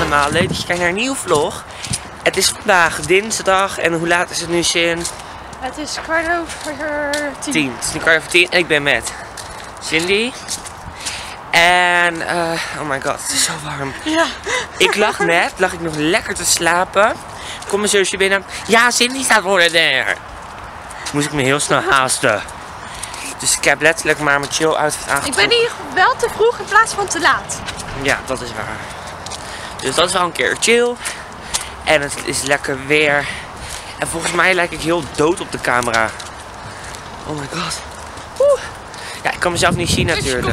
allemaal, leuk dat je kijkt naar een nieuwe vlog. Het is vandaag dinsdag en hoe laat is het nu, Sin? Het is 10:15. Het is nu 10:15 en ik ben met Cindy. En, oh my god, het is zo warm. Ja. Ik lag nog lekker te slapen. Kom mijn zusje binnen. Ja, Cindy staat voor de deur. Moest ik me heel snel haasten. Dus ik heb letterlijk maar mijn chill outfit aangetrokken. Ik ben hier wel te vroeg in plaats van te laat. Ja, dat is waar. Dus dat is wel een keer chill. En het is lekker weer. En volgens mij lijk ik heel dood op de camera. Oh my god. Oeh. Ja, ik kan mezelf niet zien natuurlijk.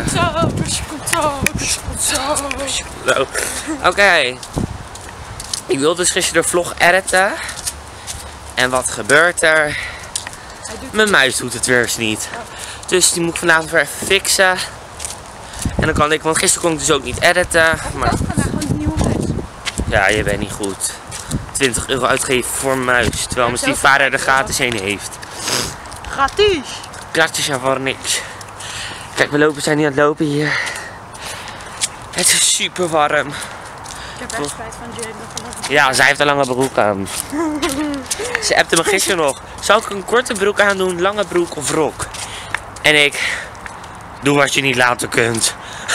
Oké. Ik wilde dus gisteren de vlog editen. En wat gebeurt er? Mijn muis doet het weer eens niet. Dus die moet ik vanavond weer even fixen. En dan kan ik, want gisteren kon ik dus ook niet editen. Maar ja, je bent niet goed. 20 euro uitgeven voor een muis. Terwijl mijn stiefvader er gratis heen heeft. Gratis. Gratis en voor niks. Kijk, we zijn nu aan het lopen hier. Het is super warm. Ik heb echt spijt van Jane. Ja, zij heeft een lange broek aan. Ze appte me gisteren nog. Zal ik een korte broek aandoen, lange broek of rok? En ik, doe wat je niet laten kunt.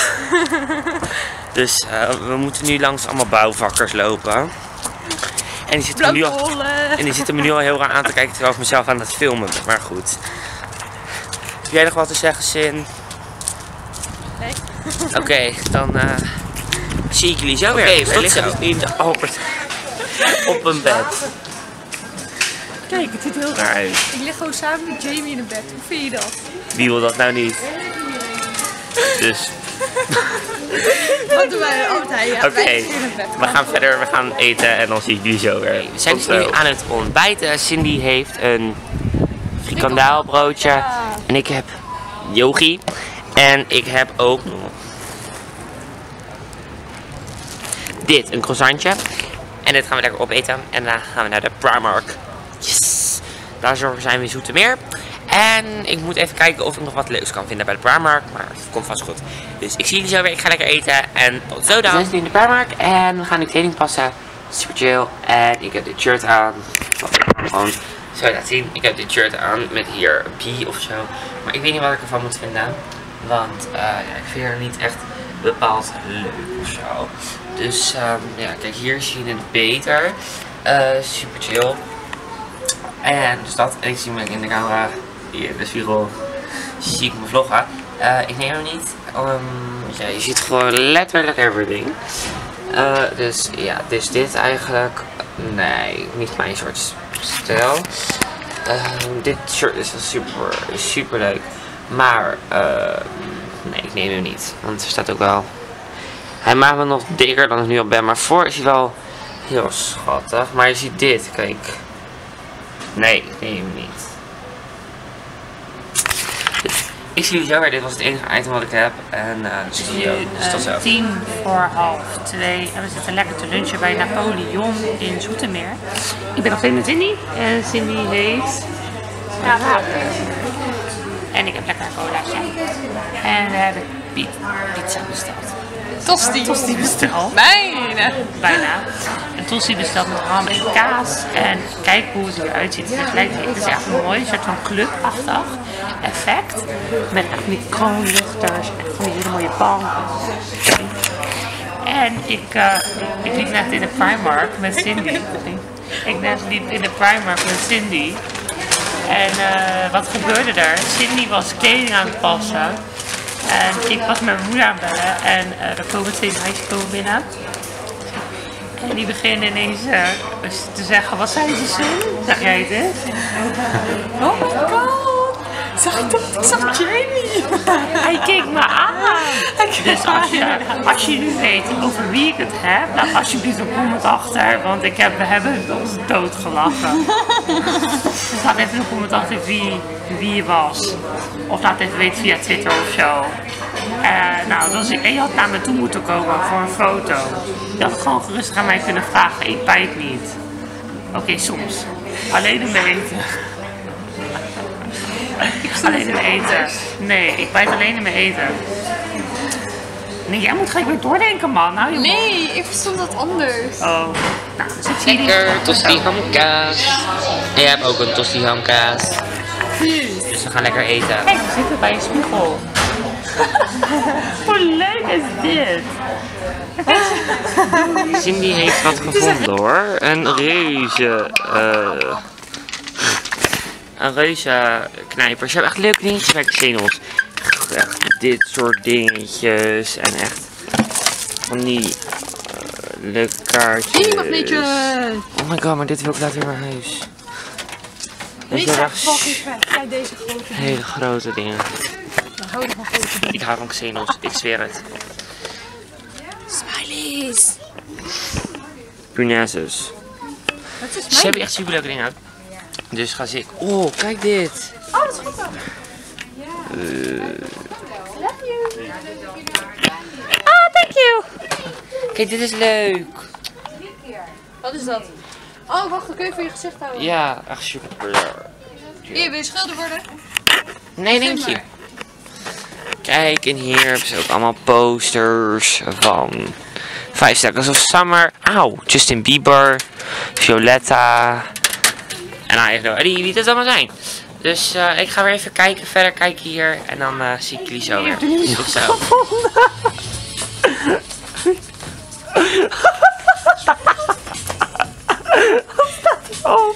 Dus we moeten nu langs allemaal bouwvakkers lopen. En die zitten me nu al heel raar aan te kijken terwijl ik mezelf aan het filmen ben. Maar goed. Heb jij nog wat te zeggen, Sin? Nee. Oké, dan zie ik jullie zo weer. Oké, we liggen dus nu in de Albert op een bed. Kijk, het ziet heel raar uit. Ik lig gewoon samen met Jamie in een bed. Hoe vind je dat? Wie wil dat nou niet? Dus. Wat doen wij altijd? Ja, Oké, we gaan verder, we gaan eten en dan zie ik jullie zo weer. We zijn dus nu aan het ontbijten. Cindy heeft een frikandaalbroodje en ik heb yogi. En ik heb ook dit, een croissantje. En dit gaan we lekker opeten. En daarna gaan we naar de Primark. Yes! Daar zijn we in Zoetermeer. En ik moet even kijken of ik nog wat leuks kan vinden bij de Primark. Maar het komt vast goed. Dus ik zie jullie zo weer. Ik ga lekker eten. En tot zo dan. We zijn nu in de Primark. En we gaan nu kleding passen. Super chill. En ik heb dit shirt aan. Gewoon zo laten zien. Ik heb dit shirt aan met hier een P of zo. Maar ik weet niet wat ik ervan moet vinden. Want ja, ik vind het niet echt bepaald leuk of zo. Dus ja, kijk, hier zie je het beter. Super chill. En dus dat. En ik zie me in de camera. Hier, de spiegel. Zie ik me vloggen. Ik neem hem niet. Ja, je ziet gewoon letterlijk everything. Dus ja, dus dit eigenlijk. Nee, niet mijn soort stijl. Dit shirt is wel super leuk. Maar nee, ik neem hem niet. Want er staat ook wel. Hij maakt me nog dikker dan ik nu al ben. Maar voor is hij wel heel schattig. Maar je ziet dit, kijk. Nee, ik neem hem niet. Dus, ik zie jullie zo weer. Dit was het enige item wat ik heb. En dus ik zie je dus tot zo. 2:10 en we zitten lekker te lunchen bij Napoleon in Zoetermeer. Ik ben nog steeds met Cindy. En Cindy heeft water. En ik heb lekker een colaatje. En we hebben pizza besteld. Tosti besteld. Bijna. Een tosti besteld met ham en kaas. En kijk hoe het eruit ziet. Het is echt een mooi soort van clubachtig effect. Met echt microonluchters en van die hele mooie banken. En ik liep net in de Primark met Cindy. En wat gebeurde er? Cindy was kleding aan het passen. En ik was met mijn moeder aan het bellen. En er komen 2 meisjes binnen. En die beginnen ineens te zeggen, wat zijn ze, Sin? Zeg jij het eens? Oh my god! Zag ik dat? Ik zag Jamie! Hij keek me aan! Dus als je nu weet over wie ik het heb, laat alsjeblieft een comment achter, want we hebben ons doodgelachen. Dus laat even een comment achter wie je was. Of laat even weten via Twitter of zo. En je had naar me toe moeten komen voor een foto. Je had gewoon gerustig aan mij kunnen vragen, ik bijt niet. Oké, soms. Alleen in mijn eten. Alleen in mijn eten. Nee, ik bijt alleen in mijn eten. Nee, jij moet gelijk weer doordenken, man. Nou, jongen. Nee, ik verstond dat anders. Oh. Nou, dus ik zie die. Lekker, tosti hamkaas. En jij hebt ook een tosti hamkaas. Dus we gaan lekker eten. Kijk, we zitten bij een spiegel. Hoe leuk is dit? Cindy heeft wat gevonden hoor. Een reuze knijper. Ze hebben echt leuke dingetjes bij Xenos. Echt dit soort dingetjes. En echt van die leuke kaartjes. Mini-magnetjes. Oh my god, maar dit wil ik later in mijn huis. Weet je echt fucking vet. Kijk deze grote. Hele grote dingen. We houden van grote dingen. Ik hou van Xenos, ik zweer het. Smileys. Punaises. Dat is Ze hebben echt super leuke dingen uit. Dus ga ik. Oh, kijk dit. Oh, dat is goed. Oh, thank you. Kijk, dit is leuk. Wat is dat? Oh, wacht, dan kun je voor je gezicht houden. Ja, echt super. Hier, wil je schilder worden? Nee, denk je. Kijk, en hier hebben ze ook allemaal posters van 5 Seconds of Summer. Auw, Justin Bieber, Violetta. En nou, even wie dat allemaal zijn. Dus ik ga weer even verder kijken hier. En dan zie ik jullie zo weer. Tot zo. Oh.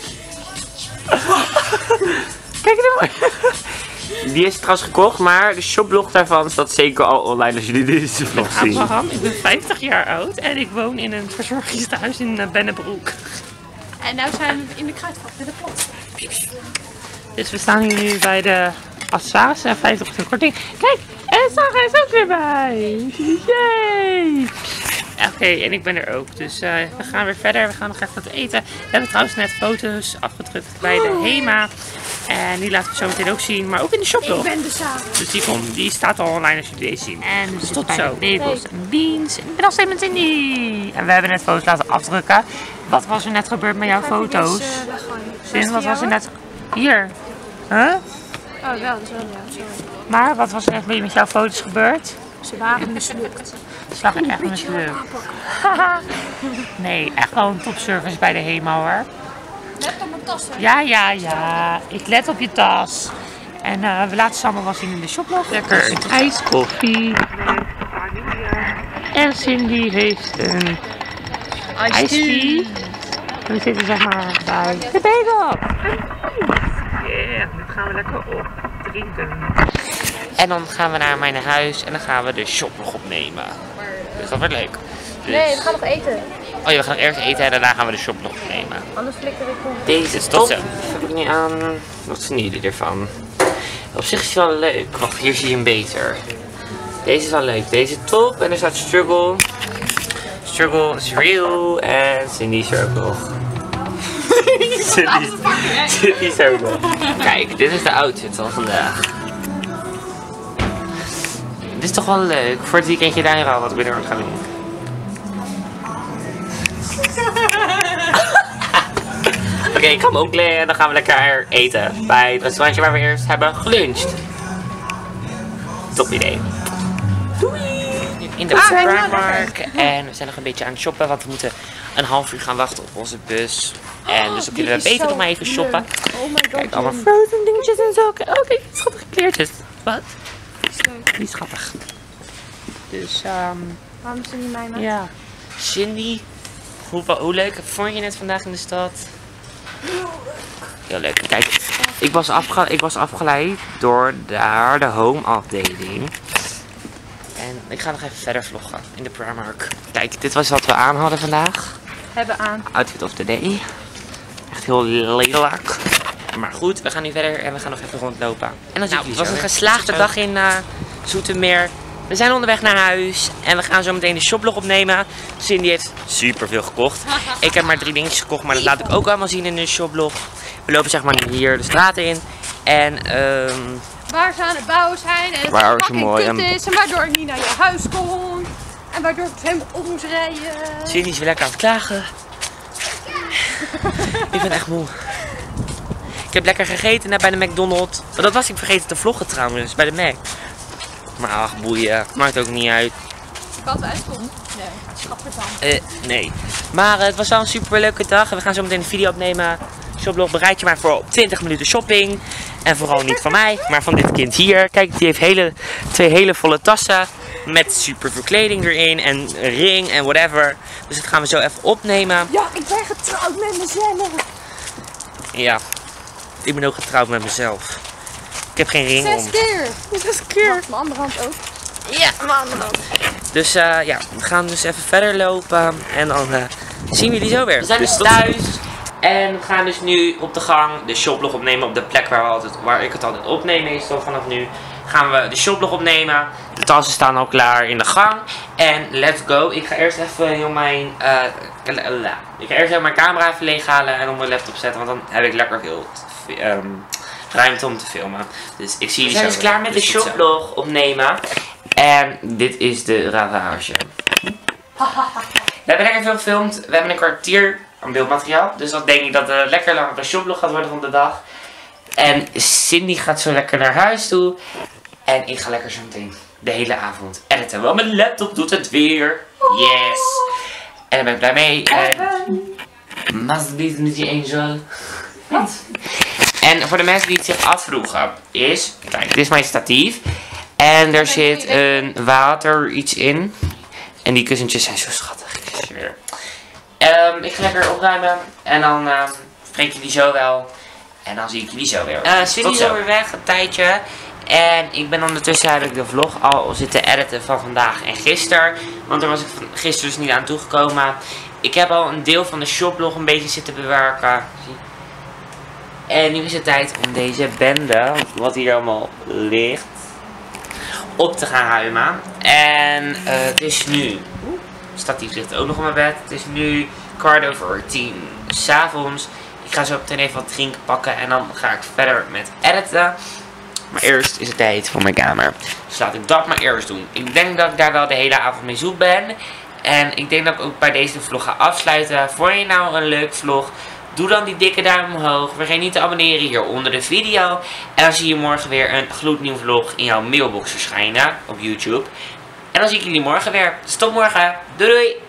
Kijk er maar. Die is trouwens gekocht, maar de shopblog daarvan staat zeker al online als jullie deze vlog zien. Abraham, ik ben 50 jaar oud en ik woon in een verzorgingstehuis in Bennebroek. En nu zijn we in de kruidvat met de plat. Dus we staan hier nu bij de accessoires en 50% korting. Kijk, en Sarah is ook weer bij. Yay! Oké, en ik ben er ook. Dus we gaan weer verder. We gaan nog even wat eten. We hebben trouwens net foto's afgedrukt bij de HEMA. En die laten we zo meteen ook zien. Maar ook in de shopblog. Ik ben de Sarah. Dus die staat al online als jullie deze zien. En dus tot zo. Bagels Hey. en beans. Ik ben nog steeds met Cindy. En we hebben net foto's laten afdrukken. Wat was er net gebeurd met jouw foto's? Zin, wat was er net... Hier. Huh? Oh, wel, dat is wel, ja, sorry. Maar wat was er net met jouw foto's gebeurd? Ze waren mislukt. Ze lag echt mislukt. Nee, echt wel een topservice bij de HEMA hoor. Let op mijn tas, hè. Ja. Ik let op je tas. En we laten ze allemaal wel zien in de shoplog. Lekker een ijskoffie. En Cindy heeft een iced tea. En we zitten zeg maar bij de bagel. Yeah, dit gaan we lekker op drinken. En dan gaan we naar mijn huis en dan gaan we de shoplog opnemen. Dus dat wordt leuk. Dus... Nee, we gaan nog eten. Oh ja, we gaan eerst eten en daarna gaan we de shoplog opnemen. Anders flikker ik om. Deze is top. Dat heb ik niet aan. Wat vinden jullie ervan? Op zich is hij wel leuk. Wacht, hier zie je hem beter. Deze is wel leuk. Deze is top en er staat struggle. Struggle is real en Cindy circle. Cindy circle. Kijk, dit is de outfit van vandaag. Dit is toch wel leuk voor het weekendje daar al wat ik binnenkort ga doen. Oké, ik ga me omkleden en dan gaan we lekker eten bij het restaurantje waar we eerst hebben geluncht. Top idee. Doei! In de Primark en we zijn nog een beetje aan het shoppen, want we moeten een half uur gaan wachten op onze bus. En dus dan kunnen we beter nog maar even shoppen. Oh my god. Kijk, allemaal frozen dingetjes en zo. Oh, kijk, schattige kleertjes. Wat? Die is leuk. Die is schattig. Dus, Waarom is er niet mij, man? ja. Cindy, hoe leuk vond je het vandaag in de stad? Heel leuk. Kijk, ik was afgeleid door daar de home afdeling. En ik ga nog even verder vloggen in de Primark. Kijk, dit was wat we aan hadden vandaag. Hebben aan. Outfit of the day. Echt heel lelijk. Maar goed, we gaan nu verder en we gaan nog even rondlopen. En dan het was een geslaagde dag in Zoetermeer. We zijn onderweg naar huis en we gaan zo meteen de shoplog opnemen. Cindy heeft super veel gekocht. Ik heb maar 3 dingetjes gekocht, maar dat laat ik ook allemaal zien in de shoplog. We lopen zeg maar hier de straat in. En Waar ze aan het bouwen zijn en het Waar ze fucking mooi kut en- is en waardoor ik niet naar je huis kom. En waardoor ik het helemaal op moest rijden. Cindy is weer lekker aan het klagen. Ik ben echt moe. Ik heb lekker gegeten net bij de McDonald's. Oh, dat was ik vergeten te vloggen trouwens, bij de Mac. Maar ach, boeien. Maakt ook niet uit. Als het uitkomt. Nee, schat ervan. Nee. Maar het was wel een super leuke dag. En we gaan zo meteen een video opnemen. Shoplog, bereid je maar voor op 20 minuten shopping. En vooral niet van mij, maar van dit kind hier. Kijk, die heeft twee hele volle tassen. Met super veel kleding erin. En een ring en whatever. Dus dat gaan we zo even opnemen. Ja, ik ben getrouwd met mezelf. Ja, ik ben ook getrouwd met mezelf. Ik heb geen ring om. 6 keer. 6 keer. Mijn andere hand ook. Ja, mijn andere hand. Dus ja, we gaan dus even verder lopen. En dan zien we jullie zo weer. We zijn dus thuis. En we gaan dus nu op de gang de shoplog opnemen op de plek waar ik het altijd opneem. Meestal vanaf nu gaan we de shoplog opnemen. De tassen staan al klaar in de gang. En let's go. Ik ga eerst even heel mijn camera even leeghalen en op mijn laptop zetten. Want dan heb ik lekker veel ruimte om te filmen. Dus ik zie jullie zo. We zijn dus klaar met de shoplog opnemen. En dit is de ravage. We hebben lekker veel gefilmd. We hebben een kwartier aan beeldmateriaal. Dus dat denk ik dat een lekker lange shoplog gaat worden van de dag. En Cindy gaat zo lekker naar huis toe. En ik ga lekker zo meteen de hele avond editen. Want mijn laptop doet het weer. Yes. En daar ben ik blij mee. Must be the angel. Wat? En voor de mensen die het zich afvroegen is... Kijk, dit is mijn statief. En er zit een water iets in. En die kussentjes zijn zo schattig. Ik ga lekker opruimen. En dan spreek jullie zo wel. En dan zie ik jullie zo weer. Cindy is alweer weg, een tijdje. En ik ben ondertussen heb ik de vlog al zitten editen van vandaag en gisteren. Want daar was ik gisteren dus niet aan toegekomen. Ik heb al een deel van de shoplog een beetje zitten bewerken. En nu is het tijd om deze bende, wat hier allemaal ligt, op te gaan ruimen. En het is nu... Statief ligt ook nog op mijn bed. Het is nu 10:15 s'avonds. Ik ga zo meteen even wat drinken pakken en dan ga ik verder met editen. Maar eerst is het tijd voor mijn kamer. Dus laat ik dat maar eerst doen. Ik denk dat ik daar wel de hele avond mee zoet ben. En ik denk dat ik ook bij deze vlog ga afsluiten. Vond je nou een leuk vlog? Doe dan die dikke duim omhoog. Vergeet niet te abonneren hier onder de video. En dan zie je morgen weer een gloednieuw vlog in jouw mailbox verschijnen op YouTube. En dan zie ik jullie morgen weer. Dus tot morgen. Doei doei!